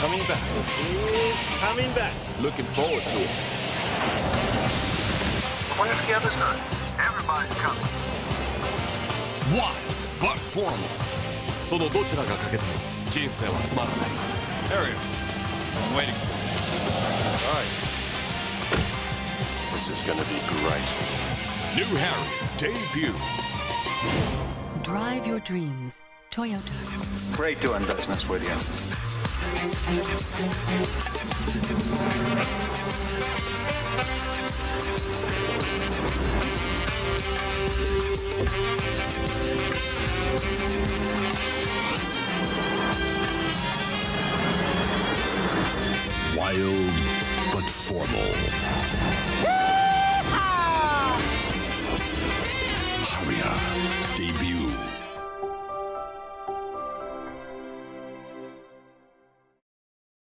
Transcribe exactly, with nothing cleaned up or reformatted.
coming back. He's coming back. Looking forward to it. Where's the other side? Everybody's coming. Why? But formal. そのどちらが欠けても人生はつまらない。 Harrier, I'm waiting for you. All right. This is gonna be great. New Harrier debut. Drive your dreams, Toyota. Great doing business with you. Wild but formal.